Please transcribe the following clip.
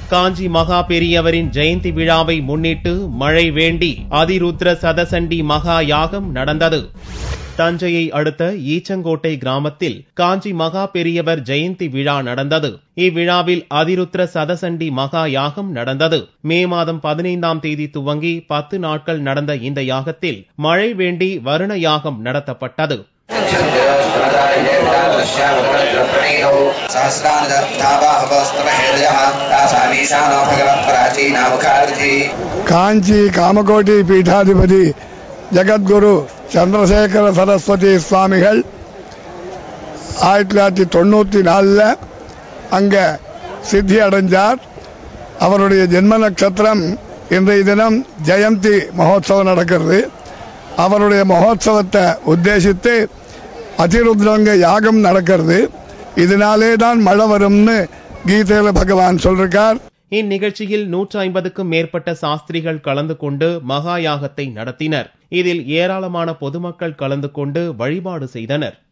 காஞ்சி மகா பெரியவரின் ஜெயந்தி விழாவை முன்னிட்டு மழை வேண்டி அதிருத்ர சதசண்டி மகா யாகம் நடந்தது. தஞ்சையை அடுத்த ஈச்சங்கோட்டை கிராமத்தில் காஞ்சி மகா பெரியவர் ஜெயந்தி விழா நடந்தது. இவ்விழாவில் அதிருத்ர சதசண்டி மகா யாகம் நடந்தது. மே மாதம் 15ஆம் தேதி துவங்கி 10 நாட்கள் நடந்த இந்த யாகத்தில் மழை வேண்டி வருண யாகம் நடத்தப்பட்டது. காஞ்சி காமகோட்டி பீட்டாதிபதி ஜெகத்குரு சந்திரசேகர சரஸ்வதி சுவாமிகள் 1994 அங்க சித்தி அடைஞ்சார். அவருடைய ஜென்ம நட்சத்திரம் இன்றைய தினம் ஜெயந்தி மகோத்சவம் நடக்கிறது. அவருடைய மகோத்சவத்தை உத்தேசித்து அதிருத்ரங்க யாகம் நடக்கிறது. இதனாலே தான் மழை வரும்னு கீதையில பகவான் சொல்றார். இந்நிகழ்ச்சியில் 150க்கும் மேற்பட்ட சாஸ்திரிகள் கலந்து கொண்டு மகா யாகத்தை நடத்தினர். இதில் ஏராளமான பொதுமக்கள் கலந்து கொண்டு வழிபாடு செய்தனர்.